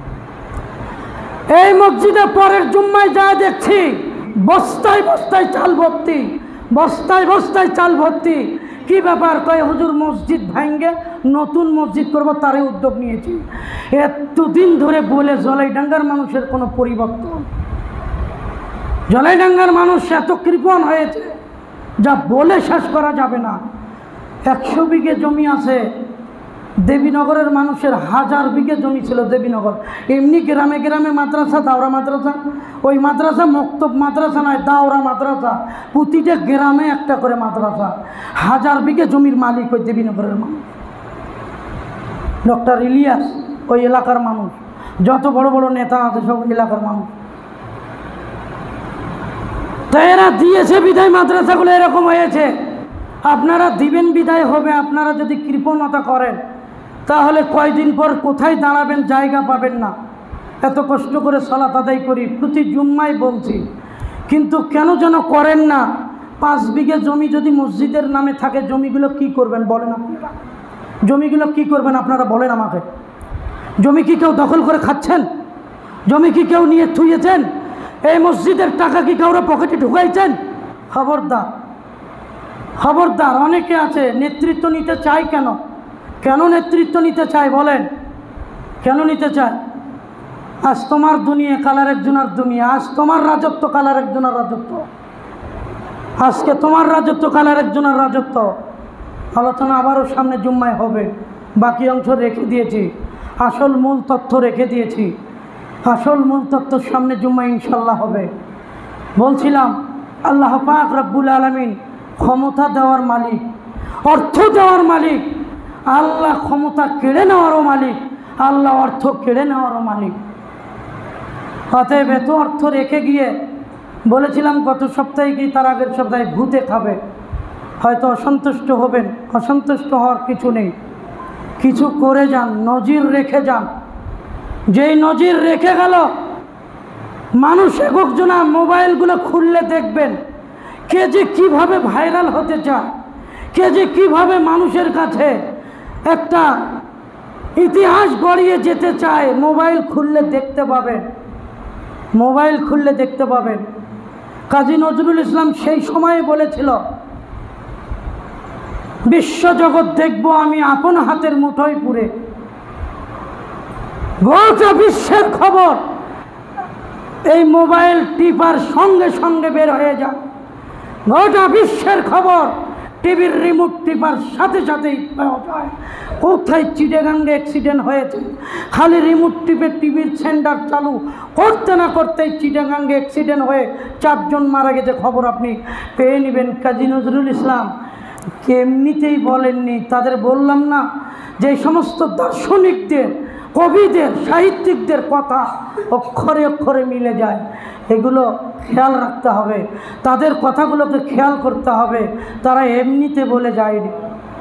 এই মসজিদে পরের জুম্মায় যা দেখছি বস্তায় বস্তায় চাল ভর্তি, বস্তায় বস্তায় চাল ভর্তি। কি ব্যাপার? কয় হুজুর মসজিদ ভাঙ্গে নতুন মসজিদ করব, তারই উদ্যোগ নিয়েছি। এতদিন ধরে বলে জলাইডাঙ্গার মানুষের কোনো পরিবর্তন, জলাইডাঙ্গার মানুষ এত কৃপণ হয়েছে যা বলে শেষ করা যাবে না। 100 বিঘে জমি আছে দেবীনগরের মানুষের, 1000 বিঘে জমি ছিল দেবীনগর। এমনি গ্রামে গ্রামে মাদ্রাসা, দাওরা মাদ্রাসা, ওই মাদ্রাসা মক্তব মাদ্রাসা নয়, দাওরা মাদ্রাসা, প্রতিটা গ্রামে একটা করে মাদ্রাসা। 1000 বিঘে জমির মালিক ওই দেবীনগরের মানুষ, ডক্টর ইলিয়াস ওই এলাকার মানুষ, যত বড় বড় নেতা আছে সব এলাকার মানুষ। তাই এরা দিয়েছে বিদায় মাদ্রাসাগুলো এরকম হয়েছে। আপনারা দিবেন বিদায় হবে। আপনারা যদি কৃপণতা করেন তাহলে কয়দিন পর কোথায় দাঁড়াবেন জায়গা পাবেন না। এত কষ্ট করে সালাত আদায় করি, প্রতি জুম্মায় বলছি, কিন্তু কেন যেন করেন না। 5 বিঘে জমি যদি মসজিদের নামে থাকে, জমিগুলো কি করবেন বলেন আপনারা? জমিগুলো কি করবেন আপনারা বলেন আমাকে? জমি কি কেউ দখল করে খাচ্ছেন? জমি কি কেউ নিয়ে থুয়েছেন? এই মসজিদের টাকা কি কাউরা পকেটে ঢুকাইছেন? খবরদার, খবরদার। অনেকে আছে নেতৃত্ব নিতে চায়, কেন কেন নেতৃত্ব নিতে চায় বলেন? কেন নিতে চায়? আজ তোমার দুনিয়া, কালার একজনের দুনিয়া। আজ তোমার রাজত্ব, কালার একজনের রাজত্ব। আজকে তোমার রাজত্ব, কালার একজনের রাজত্ব। আলোচনা আবারও সামনে জুম্মায় হবে, বাকি অংশ রেখে দিয়েছি, আসল মূল তথ্য রেখে দিয়েছি। আসল মূল তথ্য সামনে জুম্মায় ইনশাল্লাহ হবে। বলছিলাম আল্লাহ পাক রব্বুল আলামিন ক্ষমতা দেওয়ার মালিক, অর্থ দেওয়ার মালিক। আল্লাহ ক্ষমতা কেড়ে নেওয়ারও মালিক, আল্লাহ অর্থ কেড়ে নেওয়ারও মালিক। অতএব এত অর্থ রেখে গিয়ে বলেছিলাম গত সপ্তাহে কি তার আগের সপ্তাহে ভূতে খাবে, হয়তো অসন্তুষ্ট হবেন। অসন্তুষ্ট হওয়ার কিছু নেই, কিছু করে যান, নজির রেখে যান। যেই নজির রেখে গেল, মানুষ একজনা মোবাইলগুলো খুললে দেখবেন কে যে কীভাবে ভাইরাল হতে চায়, কে যে কীভাবে মানুষের কাছে একটা ইতিহাস গড়িয়ে যেতে চায়। মোবাইল খুললে দেখতে পাবেন, মোবাইল খুললে দেখতে পাবেন। কাজী নজরুল ইসলাম সেই সময়ে বলেছিল, বিশ্বজগৎ দেখব আমি আপন হাতের মুঠোয় পুরে। গোটা বিশ্বের খবর এই মোবাইল টিপার সঙ্গে সঙ্গে বের হয়ে যায়। গোটা বিশ্বের খবর টিভির রিমোট টিপার সাথে সাথেই পাওয়া যায়। কোথায় চিটাগাঙ্গে অ্যাক্সিডেন্ট হয়েছে, খালি রিমোট টিপে টিভির সেন্টার চালু করতে না করতেই চিটাগাঙ্গে অ্যাক্সিডেন্ট হয়ে 4 জন মারা গেছে, খবর আপনি পেয়ে নেবেন। কাজী নজরুল ইসলাম এমনিতেই বলেননি, তাদের বললাম না যে সমস্ত দার্শনিকদের কবিদের সাহিত্যিকদের কথা অক্ষরে অক্ষরে মিলে যায়। এগুলো খেয়াল রাখতে হবে, তাদের কথাগুলোকে খেয়াল করতে হবে, তারা এমনিতে বলে যায়নি।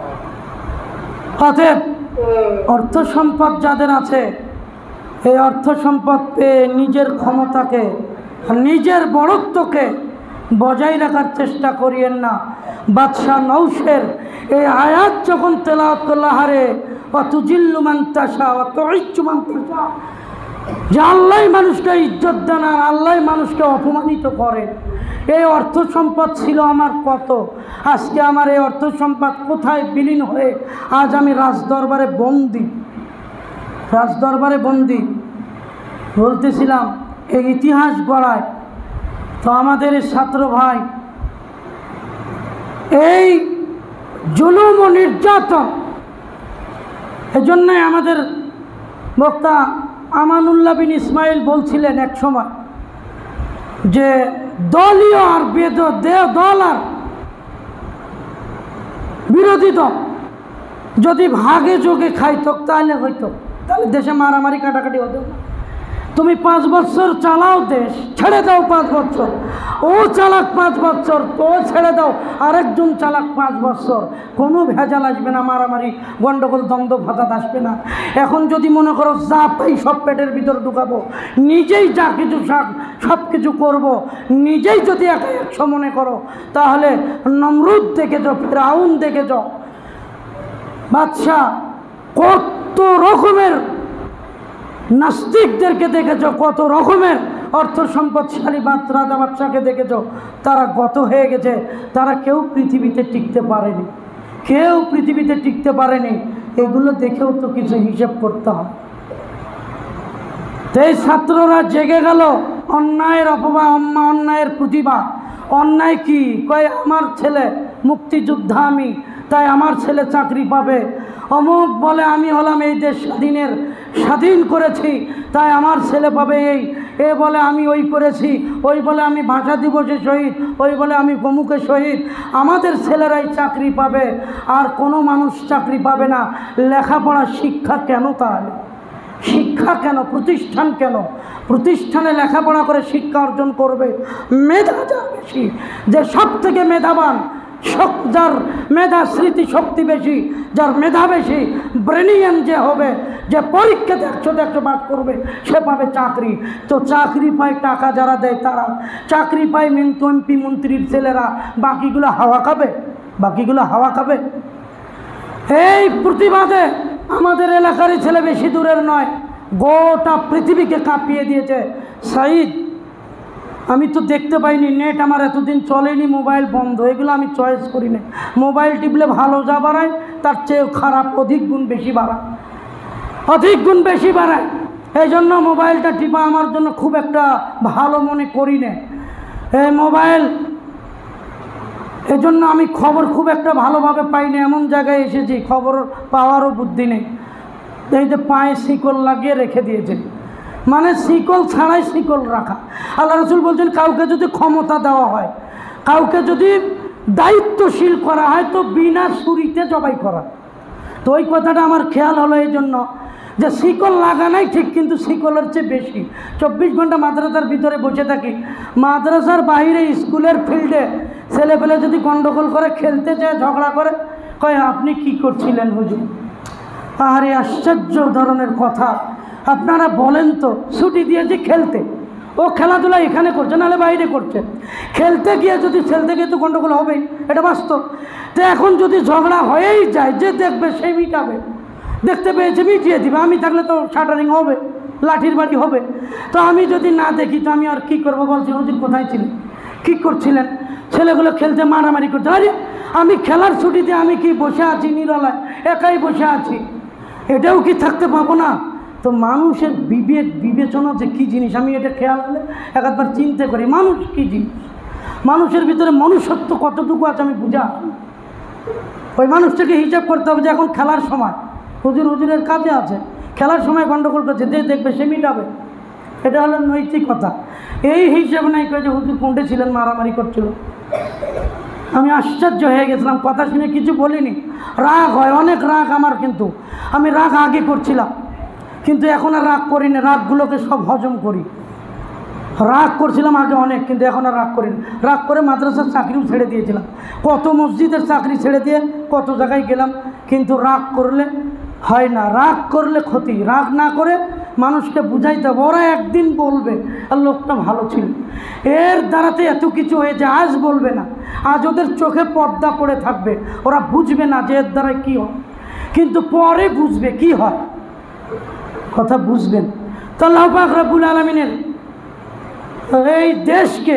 অতএব অর্থ সম্পদ যাদের আছে, এই অর্থ সম্পদ পেয়ে নিজের ক্ষমতাকে, নিজের বড়ত্বকে বজায় রাখার চেষ্টা করিয়েন না। বাদশাহ নৌশের এই আয়াত যখন তেলাওয়াত করলো, হারে অতুজিল্লু মান তাশা অতুইজ্জু মান তাশা, যে আল্লাহ মানুষকে ইজ্জত দেন আর আল্লাহ মানুষকে অপমানিত করে। এই অর্থ সম্পদ ছিল আমার কত, আজকে আমার এই অর্থ সম্পদ কোথায় বিলীন হয়ে আজ আমি রাজদরবারে বন্দী, রাজদরবারে বন্দী। বলতেছিলাম এই ইতিহাস গড়ায় তো আমাদের ছাত্র ভাই এই জুলুম ও নির্যাতন, এজন্যই আমাদের বক্তা আমানুল্লাহ বিন ইসমাইল বলছিলেন এক সময় যে দলীয় আর দল আর বিরোধী দল যদি ভাগে যোগে খাইতো তাহলে হইতো, তাহলে দেশে মারামারি কাটাকাটি হতো। তুমি 5 বছর চালাও, দেশ ছেড়ে দাও 5 বছর, ও চালাক 5 বছর, তো ছেড়ে দাও আরেকজন চালাক 5 বছর, কোনো ভেজাল আসবে না, মারামারি গন্ডগোল দ্বন্দ্ব ফাসাদ আসবে না। এখন যদি মনে করো যা পাই সব পেটের ভিতর ঢুকাবো, নিজেই যা কিছু সব কিছু করবো, নিজেই যদি 100 মনে করো, তাহলে নমরুদ দেখে যাও, ফিরাউন দেখে যাও, বাদশাহ কত রকমের নাস্তিকদেরকে দেখেছ, কত রকমের অর্থ সম্পদশালী রাজা বাদশাকে দেখেছ, তারা গত হয়ে গেছে, তারা কেউ পৃথিবীতে টিকতে পারেনি, কেউ পৃথিবীতে টিকতে পারেনি। এগুলো দেখেও তো কিছু হিসেব করতে হয়। এই ছাত্ররা জেগে গেল, অন্যায়ের অপবাদ, অন্যায়ের প্রতিবাদ। অন্যায় কি? কয় আমার ছেলে মুক্তিযোদ্ধা, আমি তাই আমার ছেলে চাকরি পাবে। অমুক বলে আমি হলাম এই দেশ স্বাধীন করেছি তাই আমার ছেলে পাবে এই, এ বলে আমি ওই করেছি, ওই বলে আমি ভাষা দিবসে শহীদ, ওই বলে আমি অমুকে শহীদ, আমাদের ছেলেরাই চাকরি পাবে আর কোনো মানুষ চাকরি পাবে না। লেখাপড়া শিক্ষা কেন? তাহলে শিক্ষা কেন? প্রতিষ্ঠান কেন? প্রতিষ্ঠানে লেখাপড়া করে শিক্ষা অর্জন করবে মেধা যার বেশি, যে সব থেকে মেধাবান, যার মেধা স্মৃতি শক্তি বেশি, যার মেধা বেশি, ব্রেনিয়ান যে হবে, যে পরীক্ষাতে 100 পাস করবে, সে পাবে চাকরি। তো চাকরি পায় টাকা যারা দেয় তারা, চাকরি পায় এমপি মন্ত্রীর ছেলেরা, বাকিগুলো হাওয়া খাবে, বাকিগুলো হাওয়া খাবে। এই প্রতিবাদে আমাদের এলাকারই ছেলে, বেশি দূরের নয়, গোটা পৃথিবীকে কাঁপিয়ে দিয়েছে। সাইদ, আমি তো দেখতে পাইনি, নেট আমার এতদিন চলেনি, মোবাইল বন্ধ, এগুলো আমি চয়েস করি না। মোবাইল টিপলে ভালো যা বাড়ায় তার চেয়ে খারাপ অধিক গুণ বেশি বাড়ায়, অধিক গুণ বেশি বাড়ায়। এই জন্য মোবাইলটা টিপা আমার জন্য খুব একটা ভালো মনে করি না। এই মোবাইল, এজন্য আমি খবর খুব একটা ভালোভাবে পাই না। এমন জায়গায় এসেছি খবর পাওয়ারও বুদ্ধি নেই। এই যে পায়ে শিকল লাগিয়ে রেখে দিয়েছে, মানে শিকল ছাড়াই শিকল রাখা। আল্লাহ রসুল বলছেন কাউকে যদি ক্ষমতা দেওয়া হয়, কাউকে যদি দায়িত্বশীল করা হয়, তো বিনা ছুরিতে জবাই করা। তো ওই কথাটা আমার খেয়াল হলো এই জন্য যে শিকল লাগানাই ঠিক, কিন্তু শিকলের চেয়ে বেশি। 24 ঘন্টা মাদ্রাসার ভিতরে বসে থাকি, মাদ্রাসার বাইরে স্কুলের ফিল্ডে ছেলেপেলে যদি গন্ডগোল করে, খেলতে যায়, ঝগড়া করে, কয় আপনি কি করছিলেন হুজুর? আরে আশ্চর্য ধরনের কথা। আপনারা বলেন তো, ছুটি দিয়েছে খেলতে, ও খেলাধুলা এখানে করছে, নাহলে বাইরে করছে। খেলতে গিয়ে যদি খেলতে গিয়ে তো গন্ডগোল হবেই, এটা বাস্তব। তো এখন যদি ঝগড়া হয়েই যায়, যে দেখবে সেই মিটাবে, দেখতে পেয়েছে মিটিয়ে দিবে। আমি থাকলে তো শাটারিং হবে, লাঠির বাড়ি হবে। তো আমি যদি না দেখি তো আমি আর কী করবো? বলছি হুজুর কোথায় ছিলেন, কী করছিলেন? ছেলেগুলো খেলতে মারামারি করছে। আরে আমি খেলার ছুটিতে আমি কি বসে আছি নিরলায়, একাই বসে আছি, এটাও কি থাকতে পাবো না? তো মানুষের বিবেচনা যে কী জিনিস, আমি এটা খেয়াল হলে একবার চিন্তা করি, মানুষ কী জিনিস, মানুষের ভিতরে মনুষ্যত্ব কতটুকু আছে আমি বুঝা। ওই মানুষটাকে হিসাব করতে হবে যে এখন খেলার সময়, হুজুরের কাজে আছে, খেলার সময় গণ্ডগোল করছে, যে দেখবে সে মিটাবে। এটা হলো নৈতিকতা। এই হিসাব নাই করে যে হুজুর কোনটা ছিলেন, মারামারি করছিল। আমি আশ্চর্য হয়ে গেছিলাম, কথা শুনে কিছু বলিনি। রাগ হয়, অনেক রাগ আমার, কিন্তু আমি রাগ আগে করছিলাম। কিন্তু এখন আর রাগ করি না, রাগগুলোকে সব হজম করি। রাগ করছিলাম আগে অনেক, কিন্তু এখন আর রাগ করি না। রাগ করে মাদ্রাসার চাকরিও ছেড়ে দিয়েছিলাম, কত মসজিদের চাকরি ছেড়ে দিয়ে কত জায়গায় গেলাম, কিন্তু রাগ করলে হয় না, রাগ করলে ক্ষতি। রাগ না করে মানুষকে বুঝাইতে হবে, ওরা একদিন বলবে আর লোকটা ভালো ছিল, এর দ্বারাতে এত কিছু হয়েছে, আজ বলবে না, আজ ওদের চোখে পর্দা পড়ে থাকবে, ওরা বুঝবে না যে এর দ্বারা কী হয়, কিন্তু পরে বুঝবে কি হয়, কথা বুঝবেন। তো আল্লাহ পাক রব্বুল আলামিনের এই দেশকে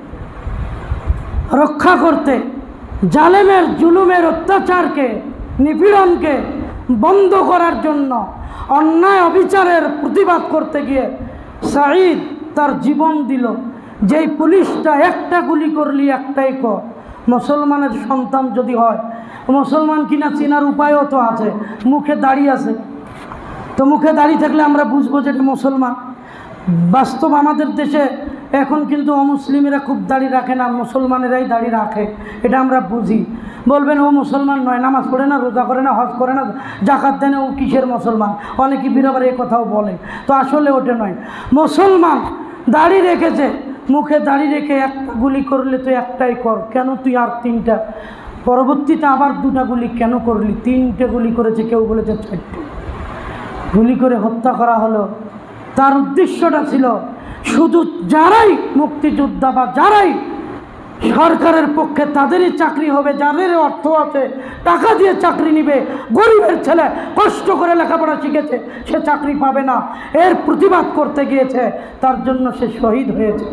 রক্ষা করতে, জালেমের জুলুমের অত্যাচারকে, নিপীড়নকে বন্ধ করার জন্য, অন্যায় অবিচারের প্রতিবাদ করতে গিয়ে সাঈদ তার জীবন দিল। যেই পুলিশটা একটা গুলি করলি একটাই কর, মুসলমানের সন্তান যদি হয়, মুসলমান কিনা চেনার উপায়ও তো আছে, মুখে দাড়ি আছে, তো মুখে দাড়ি থাকলে আমরা বুঝবো যে এটা মুসলমান। বাস্তব আমাদের দেশে এখন কিন্তু অমুসলিমেরা খুব দাড়ি রাখে না, মুসলমানেরাই দাড়ি রাখে, এটা আমরা বুঝি। বলবেন ও মুসলমান নয়, নামাজ পড়ে না, রোজা করে না, হজ করে না, জাকাত দেয় না, ও কিসের মুসলমান? অনেকে বিরাবার এই কথাও বলে, তো আসলে ওটা নয়। মুসলমান দাড়ি রেখেছে, মুখে দাড়ি রেখে একটা গুলি করলে তো একটাই কর, কেন তুই আর তিনটা? পরবর্তীতে আবার দুটা গুলি কেন করলি? তিনটে গুলি করেছে, কেউ বলেছে চারটে গুলি করে হত্যা করা হলো। তার উদ্দেশ্যটা ছিল শুধু যারাই মুক্তিযোদ্ধা বা যারাই সরকারের পক্ষে তাদেরই চাকরি হবে, যাদের অর্থ আছে টাকা দিয়ে চাকরি নিবে, গরিবের ছেলে কষ্ট করে লেখাপড়া শিখেছে সে চাকরি পাবে না, এর প্রতিবাদ করতে গিয়েছে, তার জন্য সে শহীদ হয়েছে।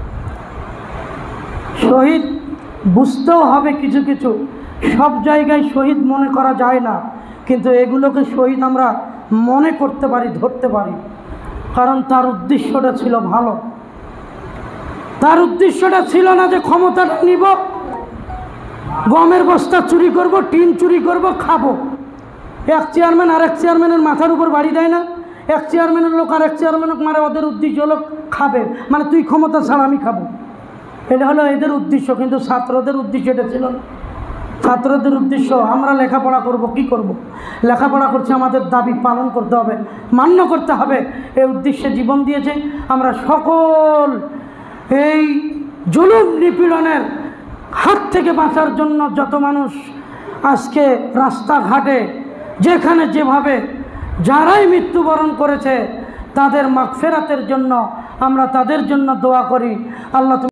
শহীদ বুঝতেও হবে কিছু কিছু, সব জায়গায় শহীদ মনে করা যায় না, কিন্তু এগুলোকে শহীদ আমরা মনে করতে পারি, ধরতে পারি, কারণ তার উদ্দেশ্যটা ছিল ভালো। তার উদ্দেশ্যটা ছিল না যে ক্ষমতাটা নিব, গমের বস্তা চুরি করব, টিন চুরি করব, খাবো। এক চেয়ারম্যান আর এক চেয়ারম্যানের মাথার উপর বাড়ি দেয় না, এক চেয়ারম্যানের লোক আর এক চেয়ারম্যানকে মারে, ওদের উদ্দেশ্য হলো খাবে, মানে তুই ক্ষমতা ছাড়া আমি খাবো, এটা হলো এদের উদ্দেশ্য। কিন্তু ছাত্রদের উদ্দেশ্য এটা ছিল না। ছাত্রদের উদ্দেশ্য আমরা লেখাপড়া করব, কি করব? লেখাপড়া করছে, আমাদের দাবি পালন করতে হবে, মান্য করতে হবে, এই উদ্দেশ্যে জীবন দিয়েছে। আমরা সকল এই জুলুম নিপীড়নের হাত থেকে বাঁচার জন্য যত মানুষ আজকে রাস্তাঘাটে যেখানে যেভাবে যারাই মৃত্যুবরণ করেছে, তাদের মাগফিরাতের জন্য আমরা তাদের জন্য দোয়া করি। আল্লাহ